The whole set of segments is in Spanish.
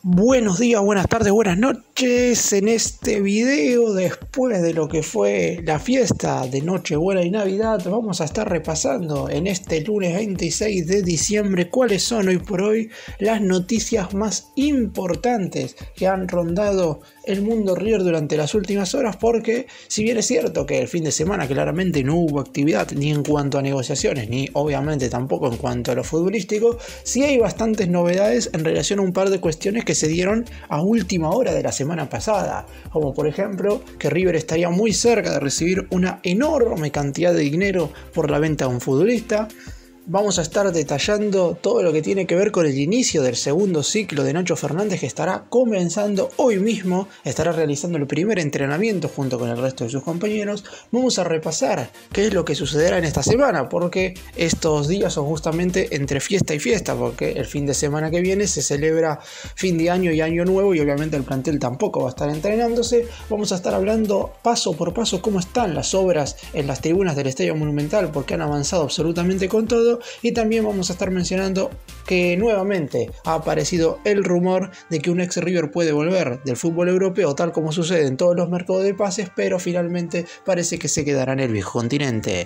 Buenos días, buenas tardes, buenas noches. En este video, después de lo que fue la fiesta de Nochebuena y Navidad, vamos a estar repasando en este lunes 26 de diciembre cuáles son hoy por hoy las noticias más importantes que han rondado el mundo River durante las últimas horas, porque si bien es cierto que el fin de semana claramente no hubo actividad ni en cuanto a negociaciones, ni obviamente tampoco en cuanto a lo futbolístico, sí hay bastantes novedades en relación a un par de cuestiones que se dieron a última hora de la semana pasada, como por ejemplo que River estaría muy cerca de recibir una enorme cantidad de dinero por la venta de un futbolista. Vamos a estar detallando todo lo que tiene que ver con el inicio del segundo ciclo de Nacho Fernández, que estará comenzando hoy mismo, estará realizando el primer entrenamiento junto con el resto de sus compañeros. Vamos a repasar qué es lo que sucederá en esta semana, porque estos días son justamente entre fiesta y fiesta, porque el fin de semana que viene se celebra fin de año y año nuevo y obviamente el plantel tampoco va a estar entrenándose. Vamos a estar hablando paso por paso cómo están las obras en las tribunas del Estadio Monumental, porque han avanzado absolutamente con todo. Y también vamos a estar mencionando que nuevamente ha aparecido el rumor de que un ex River puede volver del fútbol europeo, tal como sucede en todos los mercados de pases, pero finalmente parece que se quedará en el viejo continente.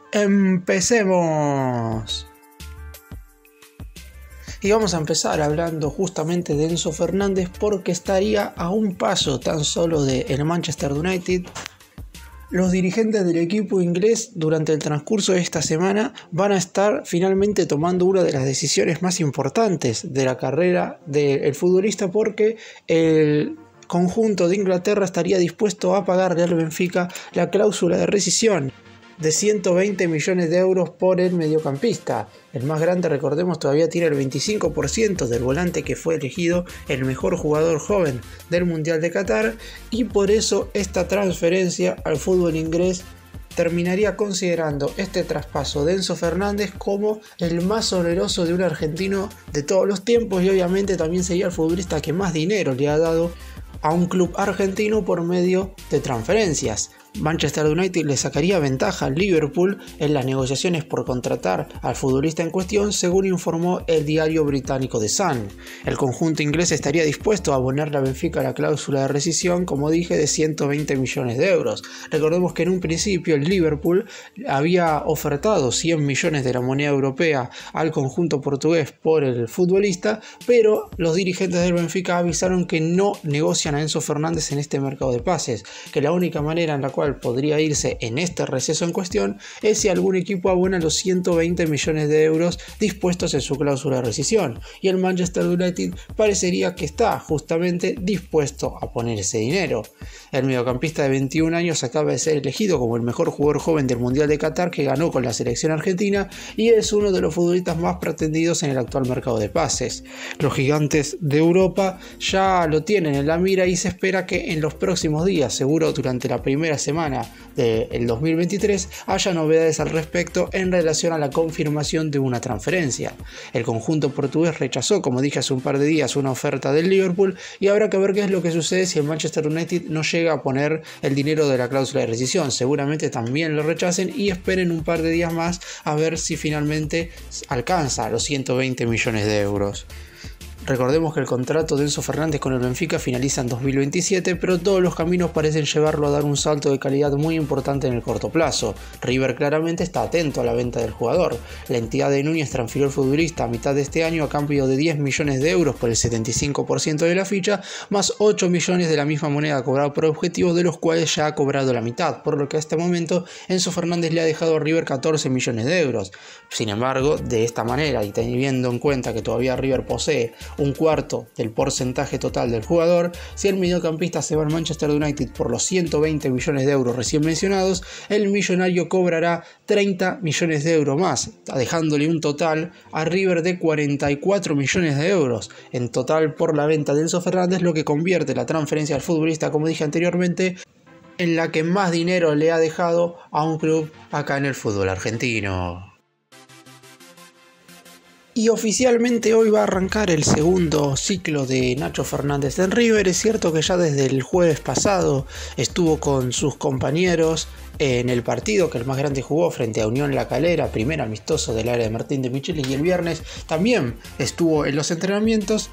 ¡Empecemos! Y vamos a empezar hablando justamente de Enzo Fernández, porque estaría a un paso tan solo del Manchester United. Los dirigentes del equipo inglés durante el transcurso de esta semana van a estar finalmente tomando una de las decisiones más importantes de la carrera del futbolista, porque el conjunto de Inglaterra estaría dispuesto a pagarle al Benfica la cláusula de rescisión de 120 millones de euros por el mediocampista. El más grande, recordemos, todavía tiene el 25% del volante que fue elegido el mejor jugador joven del Mundial de Qatar, y por eso esta transferencia al fútbol inglés terminaría considerando este traspaso de Enzo Fernández como el más oneroso de un argentino de todos los tiempos, y obviamente también sería el futbolista que más dinero le ha dado a un club argentino por medio de transferencias. Manchester United le sacaría ventaja al Liverpool en las negociaciones por contratar al futbolista en cuestión, según informó el diario británico The Sun. El conjunto inglés estaría dispuesto a abonarle a Benfica la cláusula de rescisión, como dije, de 120 millones de euros. Recordemos que en un principio el Liverpool había ofertado 100 millones de la moneda europea al conjunto portugués por el futbolista, pero los dirigentes del Benfica avisaron que no negocian a Enzo Fernández en este mercado de pases, que la única manera en la cual podría irse en este receso en cuestión es si algún equipo abona los 120 millones de euros dispuestos en su cláusula de rescisión, y el Manchester United parecería que está justamente dispuesto a poner ese dinero. El mediocampista de 21 años acaba de ser elegido como el mejor jugador joven del Mundial de Qatar, que ganó con la selección argentina, y es uno de los futbolistas más pretendidos en el actual mercado de pases. Los gigantes de Europa ya lo tienen en la mira y se espera que en los próximos días, seguro durante la primera semana del 2023, haya novedades al respecto en relación a la confirmación de una transferencia. El conjunto portugués rechazó, como dije hace un par de días, una oferta del Liverpool, y habrá que ver qué es lo que sucede si el Manchester United no llega a poner el dinero de la cláusula de rescisión. Seguramente también lo rechacen y esperen un par de días más a ver si finalmente alcanza los 120 millones de euros. Recordemos que el contrato de Enzo Fernández con el Benfica finaliza en 2027, pero todos los caminos parecen llevarlo a dar un salto de calidad muy importante en el corto plazo. River claramente está atento a la venta del jugador. La entidad de Núñez transfirió al futbolista a mitad de este año a cambio de 10 millones de euros por el 75% de la ficha, más 8 millones de la misma moneda cobrada por objetivos, de los cuales ya ha cobrado la mitad, por lo que a este momento Enzo Fernández le ha dejado a River 14 millones de euros. Sin embargo, de esta manera, y teniendo en cuenta que todavía River posee un cuarto del porcentaje total del jugador, si el mediocampista se va al Manchester United por los 120 millones de euros recién mencionados, el millonario cobrará 30 millones de euros más, dejándole un total a River de 44 millones de euros en total por la venta de Enzo Fernández, lo que convierte la transferencia al futbolista, como dije anteriormente, en la que más dinero le ha dejado a un club acá en el fútbol argentino. Y oficialmente hoy va a arrancar el segundo ciclo de Nacho Fernández en River. Es cierto que ya desde el jueves pasado estuvo con sus compañeros en el partido que el más grande jugó frente a Unión La Calera, primer amistoso del área de Martín de Micheli, y el viernes también estuvo en los entrenamientos.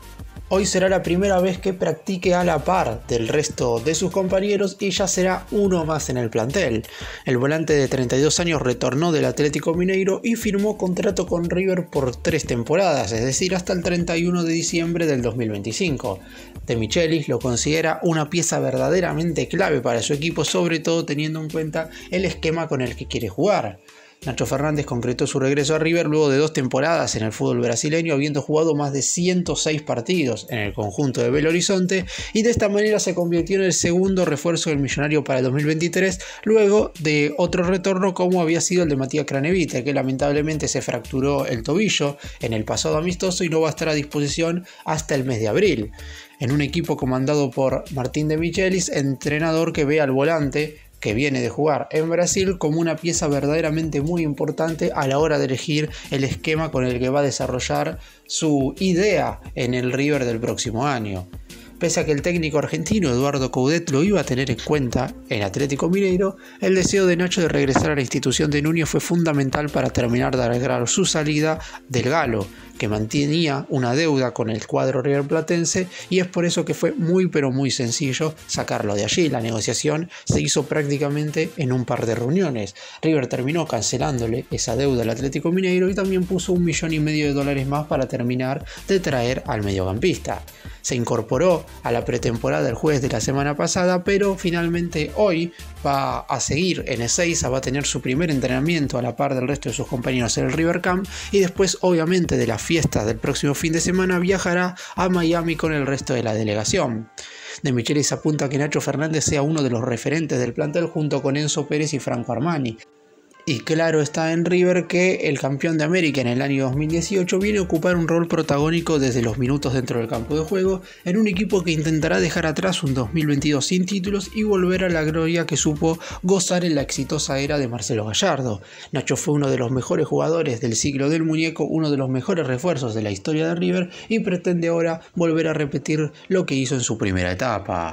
Hoy será la primera vez que practique a la par del resto de sus compañeros y ya será uno más en el plantel. El volante de 32 años retornó del Atlético Mineiro y firmó contrato con River por 3 temporadas, es decir, hasta el 31 de diciembre del 2025. De Michelis lo considera una pieza verdaderamente clave para su equipo, sobre todo teniendo en cuenta el esquema con el que quiere jugar. Nacho Fernández concretó su regreso a River luego de 2 temporadas en el fútbol brasileño, habiendo jugado más de 106 partidos en el conjunto de Belo Horizonte, y de esta manera se convirtió en el segundo refuerzo del Millonario para el 2023, luego de otro retorno como había sido el de Matías Craneviter, que lamentablemente se fracturó el tobillo en el pasado amistoso y no va a estar a disposición hasta el mes de abril. En un equipo comandado por Martín de Michelis, entrenador que ve al volante que viene de jugar en Brasil como una pieza verdaderamente muy importante a la hora de elegir el esquema con el que va a desarrollar su idea en el River del próximo año. Pese a que el técnico argentino Eduardo Coudet lo iba a tener en cuenta en Atlético Mineiro, el deseo de Nacho de regresar a la institución de Núñez fue fundamental para terminar de arreglar su salida del Galo, que mantenía una deuda con el cuadro riverplatense, y es por eso que fue muy pero muy sencillo sacarlo de allí. La negociación se hizo prácticamente en un par de reuniones. River terminó cancelándole esa deuda al Atlético Mineiro y también puso $1,5 millones más para terminar de traer al mediocampista. Se incorporó a la pretemporada el jueves de la semana pasada, pero finalmente hoy va a seguir en Ezeiza, va a tener su primer entrenamiento a la par del resto de sus compañeros en el River Camp, y después, obviamente, de las fiestas del próximo fin de semana viajará a Miami con el resto de la delegación. De Michelis apunta a que Nacho Fernández sea uno de los referentes del plantel junto con Enzo Pérez y Franco Armani. Y claro está en River que el campeón de América en el año 2018 viene a ocupar un rol protagónico desde los minutos dentro del campo de juego, en un equipo que intentará dejar atrás un 2022 sin títulos y volver a la gloria que supo gozar en la exitosa era de Marcelo Gallardo. Nacho fue uno de los mejores jugadores del siglo del muñeco, uno de los mejores refuerzos de la historia de River, y pretende ahora volver a repetir lo que hizo en su primera etapa.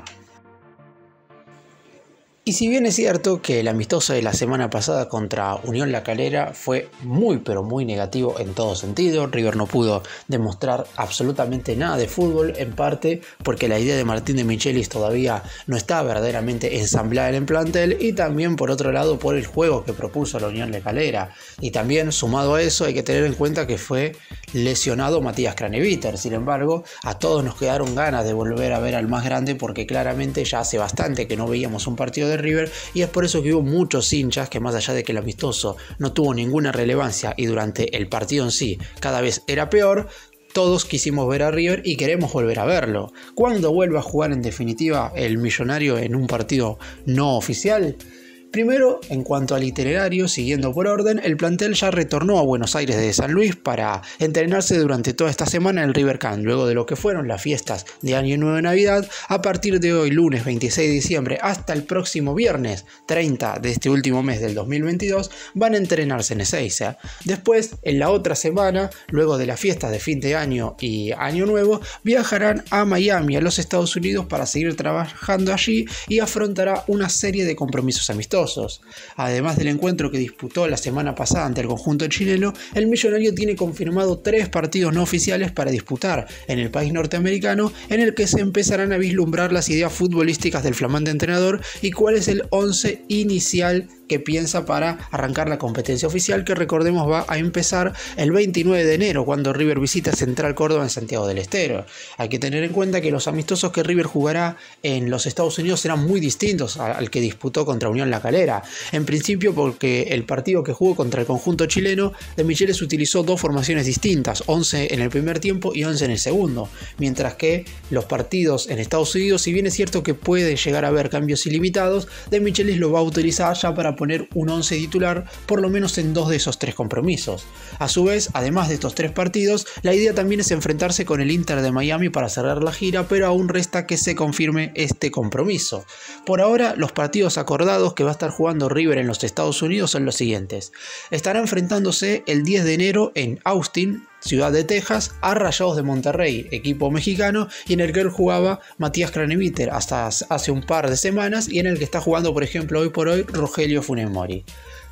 Y si bien es cierto que el amistoso de la semana pasada contra Unión La Calera fue muy pero muy negativo en todo sentido, River no pudo demostrar absolutamente nada de fútbol, en parte porque la idea de Martín de Michelis todavía no está verdaderamente ensamblada en el plantel, y también por otro lado por el juego que propuso la Unión La Calera. Y también sumado a eso hay que tener en cuenta que fue lesionado Matías Craneviter. Sin embargo, a todos nos quedaron ganas de volver a ver al más grande, porque claramente ya hace bastante que no veíamos un partido de River, y es por eso que hubo muchos hinchas que, más allá de que el amistoso no tuvo ninguna relevancia y durante el partido en sí cada vez era peor, todos quisimos ver a River y queremos volver a verlo. ¿Cuándo vuelva a jugar en definitiva el Millonario en un partido no oficial? Primero, en cuanto al itinerario, siguiendo por orden, el plantel ya retornó a Buenos Aires de San Luis para entrenarse durante toda esta semana en el River Camp, luego de lo que fueron las fiestas de Año Nuevo y Navidad. A partir de hoy, lunes 26 de diciembre, hasta el próximo viernes 30 de este último mes del 2022, van a entrenarse en Ezeiza. Después, en la otra semana, luego de las fiestas de fin de año y Año Nuevo, viajarán a Miami, a los Estados Unidos, para seguir trabajando allí, y afrontará una serie de compromisos amistosos. Además del encuentro que disputó la semana pasada ante el conjunto chileno, el Millonario tiene confirmado 3 partidos no oficiales para disputar en el país norteamericano, en el que se empezarán a vislumbrar las ideas futbolísticas del flamante entrenador y cuál es el 11 inicial que piensa para arrancar la competencia oficial, que recordemos va a empezar el 29 de enero cuando River visita Central Córdoba en Santiago del Estero. Hay que tener en cuenta que los amistosos que River jugará en los Estados Unidos serán muy distintos al que disputó contra Unión La Calera. En principio porque el partido que jugó contra el conjunto chileno, de Michelis utilizó 2 formaciones distintas, 11 en el primer tiempo y 11 en el segundo, mientras que los partidos en Estados Unidos, si bien es cierto que puede llegar a haber cambios ilimitados, de Michelis lo va a utilizar ya para poner un 11 titular por lo menos en 2 de esos 3 compromisos. A su vez, además de estos 3 partidos, la idea también es enfrentarse con el Inter de Miami para cerrar la gira, pero aún resta que se confirme este compromiso. Por ahora, los partidos acordados que va a estar jugando River en los Estados Unidos son los siguientes. Estará enfrentándose el 10 de enero en Austin, ciudad de Texas, a Rayados de Monterrey, equipo mexicano, y en el que él jugaba Matías Craneviter hasta hace un par de semanas, y en el que está jugando, por ejemplo, hoy por hoy Rogelio Funes Mori.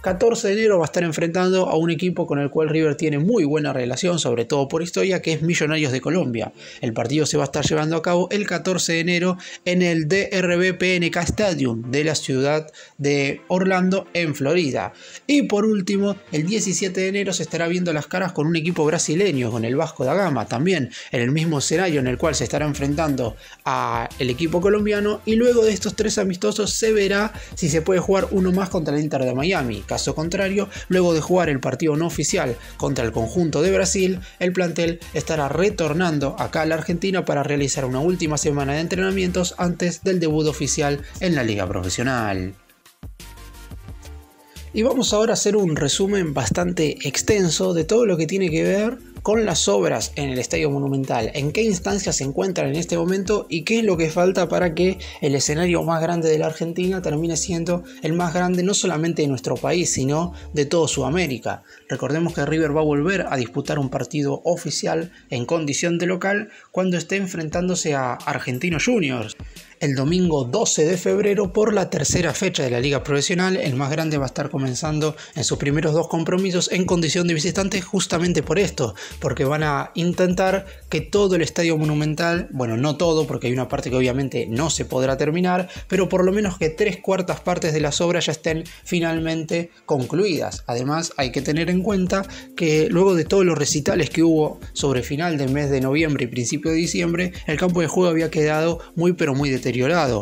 14 de enero va a estar enfrentando a un equipo con el cual River tiene muy buena relación, sobre todo por historia, que es Millonarios de Colombia. El partido se va a estar llevando a cabo el 14 de enero en el DRB PNK Stadium de la ciudad de Orlando, en Florida. Y por último, el 17 de enero se estará viendo las caras con un equipo brasileño, con el Vasco da Gama, también en el mismo escenario en el cual se estará enfrentando al equipo colombiano, y luego de estos 3 amistosos se verá si se puede jugar uno más contra el Inter de Miami. Caso contrario, luego de jugar el partido no oficial contra el conjunto de Brasil, el plantel estará retornando acá a la Argentina para realizar una última semana de entrenamientos antes del debut oficial en la liga profesional. Y vamos ahora a hacer un resumen bastante extenso de todo lo que tiene que ver con las obras en el Estadio Monumental, en qué instancias se encuentran en este momento y qué es lo que falta para que el escenario más grande de la Argentina termine siendo el más grande no solamente de nuestro país, sino de toda Sudamérica. Recordemos que River va a volver a disputar un partido oficial en condición de local cuando esté enfrentándose a Argentinos Juniors el domingo 12 de febrero por la tercera fecha de la Liga Profesional. El más grande va a estar comenzando en sus primeros 2 compromisos en condición de visitante, justamente por esto, porque van a intentar que todo el Estadio Monumental, bueno, no todo, porque hay una parte que obviamente no se podrá terminar, pero por lo menos que 3/4 partes de las obras ya estén finalmente concluidas. Además, hay que tener en cuenta que luego de todos los recitales que hubo sobre final del mes de noviembre y principio de diciembre, el campo de juego había quedado muy pero muy deteriorado.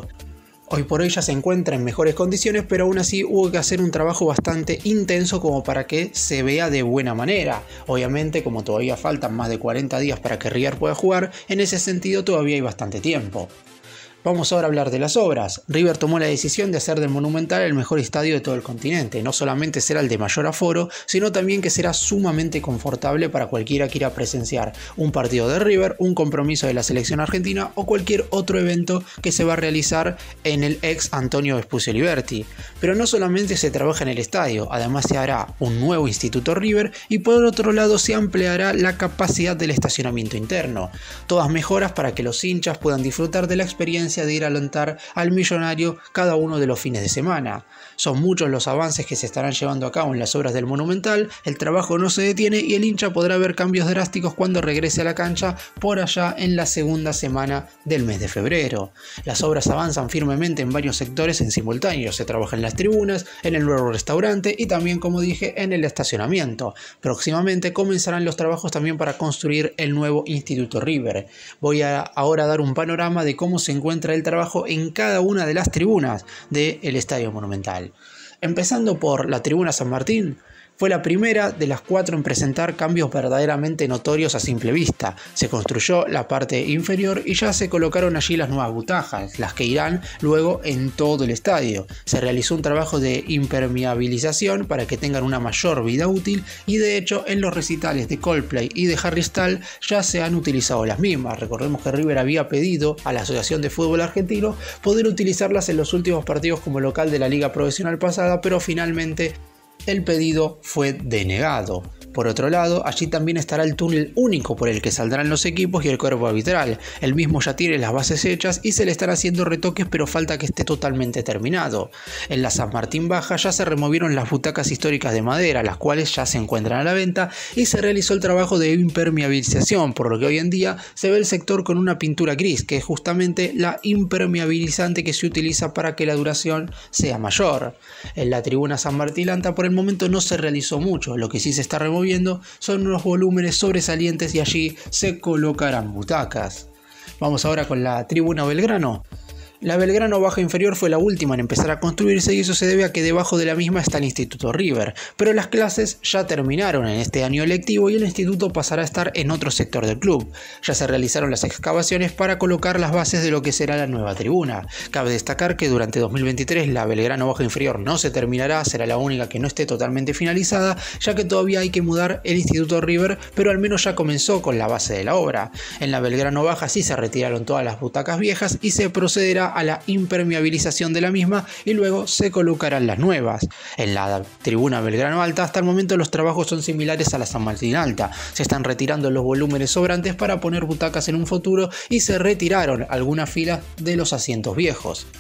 Hoy por hoy ya se encuentra en mejores condiciones, pero aún así hubo que hacer un trabajo bastante intenso como para que se vea de buena manera. Obviamente, como todavía faltan más de 40 días para que River pueda jugar, en ese sentido todavía hay bastante tiempo. Vamos ahora a hablar de las obras. River tomó la decisión de hacer del Monumental el mejor estadio de todo el continente. No solamente será el de mayor aforo, sino también que será sumamente confortable para cualquiera que quiera presenciar un partido de River, un compromiso de la selección argentina o cualquier otro evento que se va a realizar en el ex Antonio Vespucio Liberty. Pero no solamente se trabaja en el estadio, además se hará un nuevo Instituto River y por otro lado se ampliará la capacidad del estacionamiento interno. Todas mejoras para que los hinchas puedan disfrutar de la experiencia de ir a alentar al Millonario cada uno de los fines de semana. Son muchos los avances que se estarán llevando a cabo en las obras del Monumental, el trabajo no se detiene y el hincha podrá ver cambios drásticos cuando regrese a la cancha por allá en la segunda semana del mes de febrero. Las obras avanzan firmemente en varios sectores en simultáneo, se trabaja en las tribunas, en el nuevo restaurante y también, como dije, en el estacionamiento. Próximamente comenzarán los trabajos también para construir el nuevo Instituto River. Voy a ahora dar un panorama de cómo se encuentra el trabajo en cada una de las tribunas del Estadio Monumental. Empezando por la tribuna San Martín, fue la primera de las 4 en presentar cambios verdaderamente notorios a simple vista. Se construyó la parte inferior y ya se colocaron allí las nuevas butacas, las que irán luego en todo el estadio. Se realizó un trabajo de impermeabilización para que tengan una mayor vida útil y de hecho en los recitales de Coldplay y de Harry Styles ya se han utilizado las mismas. Recordemos que River había pedido a la Asociación de Fútbol Argentino poder utilizarlas en los últimos partidos como local de la Liga Profesional pasada, pero finalmente el pedido fue denegado. Por otro lado, allí también estará el túnel único por el que saldrán los equipos y el cuerpo arbitral. El mismo ya tiene las bases hechas y se le están haciendo retoques, pero falta que esté totalmente terminado. En la San Martín Baja ya se removieron las butacas históricas de madera, las cuales ya se encuentran a la venta, y se realizó el trabajo de impermeabilización, por lo que hoy en día se ve el sector con una pintura gris, que es justamente la impermeabilizante que se utiliza para que la duración sea mayor. En la tribuna San Martín Lanta por el momento no se realizó mucho, lo que sí se está removiendo son unos volúmenes sobresalientes y allí se colocarán butacas. Vamos ahora con la tribuna Belgrano. La Belgrano Baja Inferior fue la última en empezar a construirse y eso se debe a que debajo de la misma está el Instituto River, pero las clases ya terminaron en este año lectivo y el instituto pasará a estar en otro sector del club. Ya se realizaron las excavaciones para colocar las bases de lo que será la nueva tribuna. Cabe destacar que durante 2023 la Belgrano Baja Inferior no se terminará, será la única que no esté totalmente finalizada, ya que todavía hay que mudar el Instituto River, pero al menos ya comenzó con la base de la obra. En la Belgrano Baja sí se retiraron todas las butacas viejas y se procederá a la impermeabilización de la misma y luego se colocarán las nuevas. En la tribuna Belgrano Alta hasta el momento los trabajos son similares a la San Martín Alta. Se están retirando los volúmenes sobrantes para poner butacas en un futuro y se retiraron algunas filas de los asientos viejos.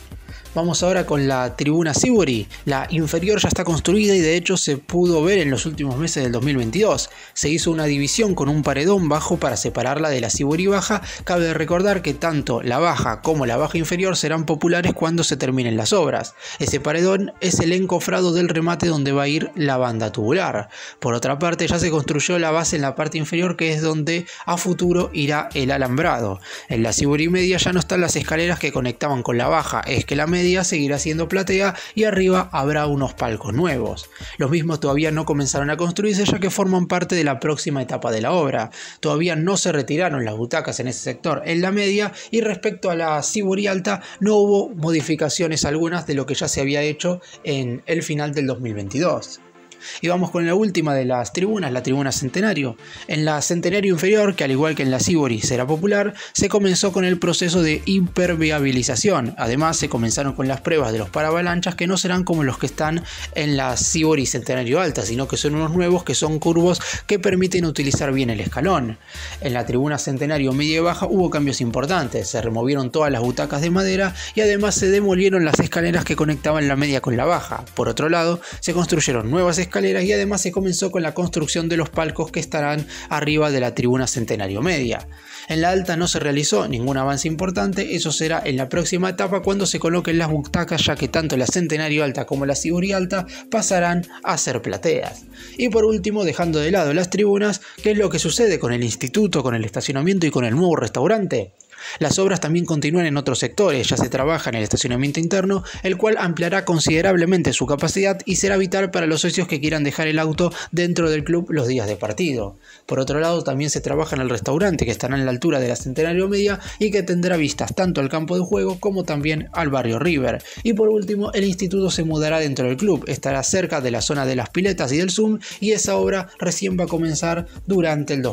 Vamos ahora con la tribuna Sibori. La inferior ya está construida y de hecho se pudo ver en los últimos meses del 2022. Se hizo una división con un paredón bajo para separarla de la Sibori baja. Cabe recordar que tanto la baja como la baja inferior serán populares cuando se terminen las obras. Ese paredón es el encofrado del remate donde va a ir la banda tubular. Por otra parte, ya se construyó la base en la parte inferior, que es donde a futuro irá el alambrado. En la Sibori media ya no están las escaleras que conectaban con la baja, es que la media seguirá siendo platea y arriba habrá unos palcos nuevos. Los mismos todavía no comenzaron a construirse, ya que forman parte de la próxima etapa de la obra. Todavía no se retiraron las butacas en ese sector en la media, y respecto a la Sibori alta no hubo modificaciones algunas de lo que ya se había hecho en el final del 2022. Y vamos con la última de las tribunas, la tribuna Centenario. En la Centenario inferior, que al igual que en la Sibori será popular, se comenzó con el proceso de impermeabilización. Además, se comenzaron con las pruebas de los paravalanchas, que no serán como los que están en la Sibori Centenario alta, sino que son unos nuevos que son curvos que permiten utilizar bien el escalón. En la tribuna Centenario media y baja hubo cambios importantes. Se removieron todas las butacas de madera y además se demolieron las escaleras que conectaban la media con la baja. Por otro lado, se construyeron nuevas escaleras y además se comenzó con la construcción de los palcos que estarán arriba de la tribuna Centenario media. En la alta no se realizó ningún avance importante, eso será en la próxima etapa cuando se coloquen las butacas, ya que tanto la Centenario alta como la Sibori alta pasarán a ser plateas. Y por último, dejando de lado las tribunas, ¿qué es lo que sucede con el instituto, con el estacionamiento y con el nuevo restaurante? Las obras también continúan en otros sectores. Ya se trabaja en el estacionamiento interno, el cual ampliará considerablemente su capacidad y será vital para los socios que quieran dejar el auto dentro del club los días de partido. Por otro lado, también se trabaja en el restaurante, que estará en la altura de la Centenario media y que tendrá vistas tanto al campo de juego como también al barrio River. Y por último, el instituto se mudará dentro del club, estará cerca de la zona de las piletas y del Zoom, y esa obra recién va a comenzar durante el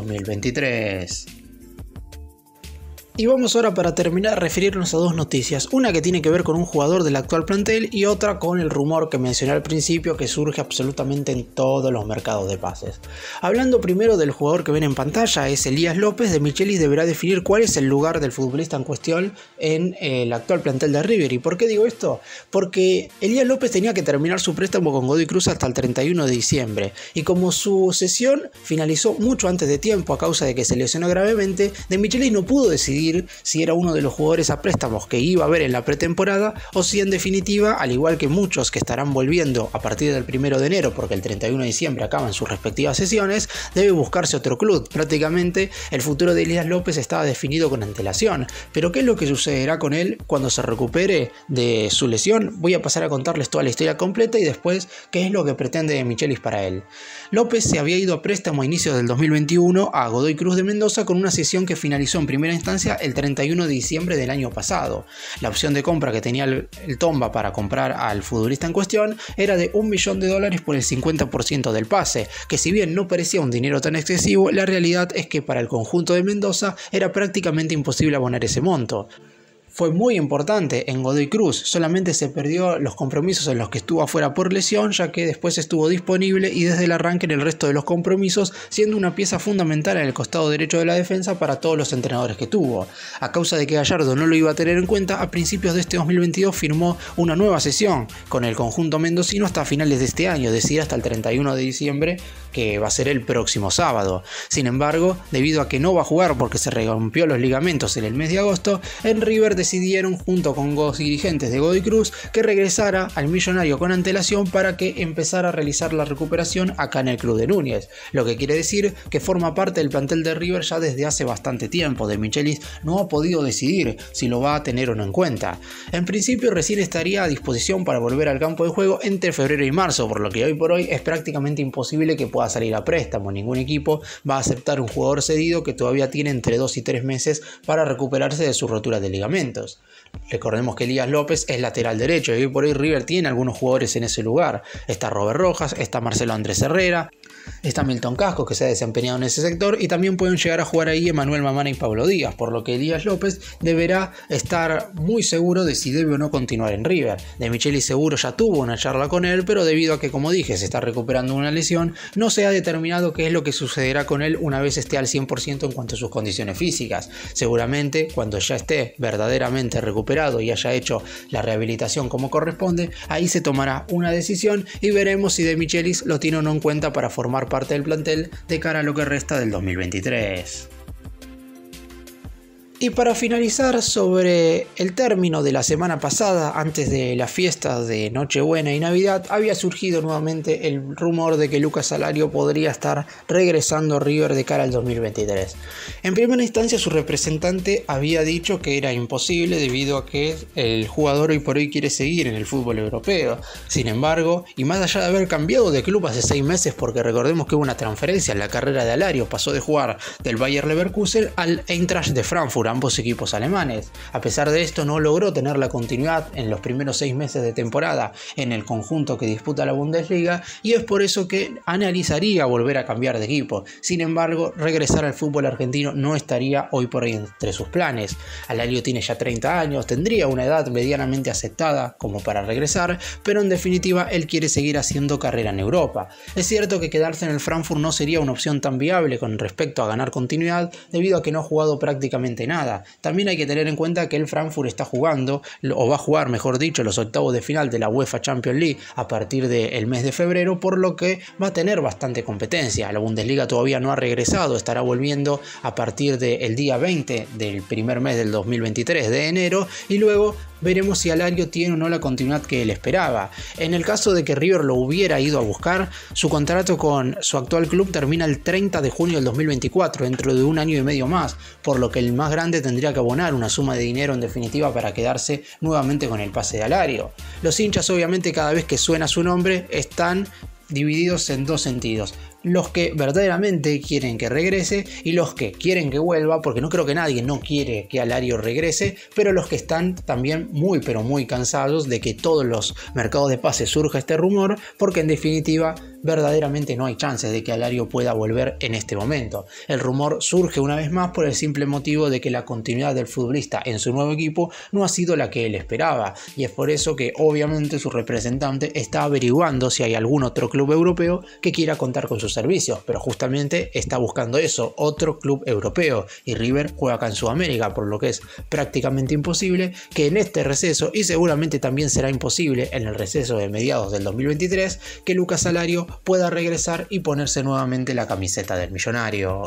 2023. Y vamos ahora, para terminar, a referirnos a dos noticias, una que tiene que ver con un jugador del actual plantel y otra con el rumor que mencioné al principio, que surge absolutamente en todos los mercados de pases. Hablando primero del jugador que ven en pantalla, es Elías López. De Michelis deberá definir cuál es el lugar del futbolista en cuestión en el actual plantel de River. ¿Y por qué digo esto? Porque Elías López tenía que terminar su préstamo con Godoy Cruz hasta el 31 de diciembre, y como su cesión finalizó mucho antes de tiempo a causa de que se lesionó gravemente, De Michelis no pudo decidir si era uno de los jugadores a préstamos que iba a ver en la pretemporada, o si en definitiva, al igual que muchos que estarán volviendo a partir del 1 de enero, porque el 31 de diciembre acaban sus respectivas sesiones, debe buscarse otro club. Prácticamente el futuro de Elías López estaba definido con antelación, pero ¿qué es lo que sucederá con él cuando se recupere de su lesión? Voy a pasar a contarles toda la historia completa y después qué es lo que pretende De Michelis para él. López se había ido a préstamo a inicios del 2021 a Godoy Cruz de Mendoza con una cesión que finalizó en primera instancia el 31 de diciembre del año pasado. La opción de compra que tenía el Tomba para comprar al futbolista en cuestión era de $1 millón por el 50% del pase, que si bien no parecía un dinero tan excesivo, la realidad es que para el conjunto de Mendoza era prácticamente imposible abonar ese monto. Fue muy importante en Godoy Cruz, solamente se perdió los compromisos en los que estuvo afuera por lesión, ya que después estuvo disponible y desde el arranque en el resto de los compromisos, siendo una pieza fundamental en el costado derecho de la defensa para todos los entrenadores que tuvo. A causa de que Gallardo no lo iba a tener en cuenta, a principios de este 2022 firmó una nueva sesión con el conjunto mendocino hasta finales de este año, es decir, hasta el 31 de diciembre, que va a ser el próximo sábado. Sin embargo, debido a que no va a jugar porque se rompió los ligamentos en el mes de agosto, en River decidieron, junto con los dirigentes de Godoy Cruz, que regresara al millonario con antelación para que empezara a realizar la recuperación acá en el club de Núñez, lo que quiere decir que forma parte del plantel de River ya desde hace bastante tiempo. De Michelis no ha podido decidir si lo va a tener o no en cuenta. En principio recién estaría a disposición para volver al campo de juego entre febrero y marzo, por lo que hoy por hoy es prácticamente imposible que pueda salir a préstamo. Ningún equipo va a aceptar un jugador cedido que todavía tiene entre 2 y 3 meses para recuperarse de su rotura de ligamentos. Recordemos que Elías López es lateral derecho y hoy por hoy River tiene algunos jugadores en ese lugar. Está Robert Rojas, está Marcelo Andrés Herrera, Está Milton Casco, que se ha desempeñado en ese sector, y también pueden llegar a jugar ahí Emanuel Mamana y Pablo Díaz, por lo que Elías López deberá estar muy seguro de si debe o no continuar en River. De Michelis seguro ya tuvo una charla con él, pero debido a que, como dije, se está recuperando una lesión, no se ha determinado qué es lo que sucederá con él una vez esté al 100% en cuanto a sus condiciones físicas. Seguramente, cuando ya esté verdaderamente recuperado y haya hecho la rehabilitación como corresponde, ahí se tomará una decisión y veremos si De Michelis lo tiene o no en cuenta para formar parte del plantel de cara a lo que resta del 2023. Y para finalizar, sobre el término de la semana pasada, antes de las fiestas de Nochebuena y Navidad, había surgido nuevamente el rumor de que Lucas Alario podría estar regresando a River de cara al 2023. En primera instancia, su representante había dicho que era imposible debido a que el jugador hoy por hoy quiere seguir en el fútbol europeo. Sin embargo, y más allá de haber cambiado de club hace 6 meses, porque recordemos que hubo una transferencia en la carrera de Alario, pasó de jugar del Bayer Leverkusen al Eintracht de Frankfurt, ambos equipos alemanes. A pesar de esto, no logró tener la continuidad en los primeros 6 meses de temporada en el conjunto que disputa la Bundesliga, y es por eso que analizaría volver a cambiar de equipo. Sin embargo, regresar al fútbol argentino no estaría hoy por hoy entre sus planes. Alario tiene ya 30 años, tendría una edad medianamente aceptada como para regresar, pero en definitiva él quiere seguir haciendo carrera en Europa. Es cierto que quedarse en el Frankfurt no sería una opción tan viable con respecto a ganar continuidad, debido a que no ha jugado prácticamente nada. También hay que tener en cuenta que el Frankfurt está jugando, o va a jugar mejor dicho, los octavos de final de la UEFA Champions League a partir del mes de febrero, por lo que va a tener bastante competencia. La Bundesliga todavía no ha regresado, estará volviendo a partir del día 20 del primer mes del 2023 de enero, y luego veremos si Alario tiene o no la continuidad que él esperaba. En el caso de que River lo hubiera ido a buscar, su contrato con su actual club termina el 30 de junio del 2024, dentro de 1 año y medio más, por lo que el más grande tendría que abonar una suma de dinero en definitiva para quedarse nuevamente con el pase de Alario. Los hinchas, obviamente, cada vez que suena su nombre están divididos en dos sentidos: los que verdaderamente quieren que regrese y los que quieren que vuelva, porque no creo que nadie no quiere que Alario regrese, pero los que están también muy pero muy cansados de que todos los mercados de pases surja este rumor, porque en definitiva verdaderamente no hay chances de que Alario pueda volver en este momento. El rumor surge una vez más por el simple motivo de que la continuidad del futbolista en su nuevo equipo no ha sido la que él esperaba, y es por eso que obviamente su representante está averiguando si hay algún otro club europeo que quiera contar con sus servicios, pero justamente está buscando eso, otro club europeo, y River juega acá en Sudamérica, por lo que es prácticamente imposible que en este receso, y seguramente también será imposible en el receso de mediados del 2023, que Lucas Alario pueda regresar y ponerse nuevamente la camiseta del millonario.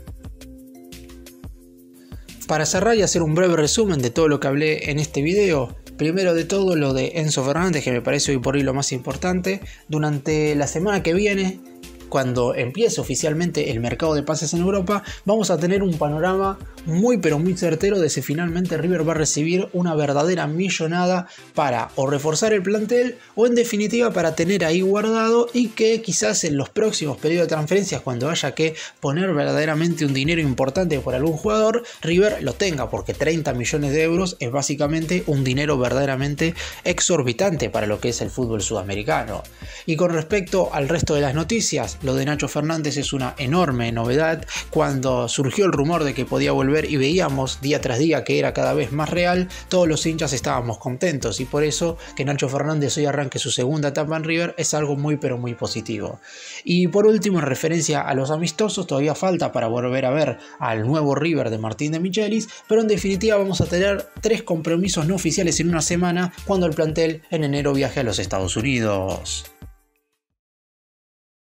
Para cerrar y hacer un breve resumen de todo lo que hablé en este video, primero de todo lo de Enzo Fernández, que me parece hoy por hoy lo más importante. Durante la semana que viene, cuando empiece oficialmente el mercado de pases en Europa, vamos a tener un panorama muy pero muy certero de si finalmente River va a recibir una verdadera millonada para o reforzar el plantel o en definitiva para tener ahí guardado, y que quizás en los próximos periodos de transferencias, cuando haya que poner verdaderamente un dinero importante por algún jugador, River lo tenga, porque 30 millones de euros es básicamente un dinero verdaderamente exorbitante para lo que es el fútbol sudamericano. Y con respecto al resto de las noticias, lo de Nacho Fernández es una enorme novedad. Cuando surgió el rumor de que podía volver y veíamos día tras día que era cada vez más real, todos los hinchas estábamos contentos, y por eso que Nacho Fernández hoy arranque su segunda etapa en River es algo muy pero muy positivo. Y por último, en referencia a los amistosos, todavía falta para volver a ver al nuevo River de Martín de Michelis, pero en definitiva vamos a tener 3 compromisos no oficiales en una semana, cuando el plantel en enero viaje a los Estados Unidos.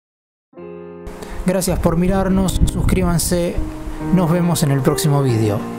Gracias por mirarnos, suscríbanse, nos vemos en el próximo vídeo.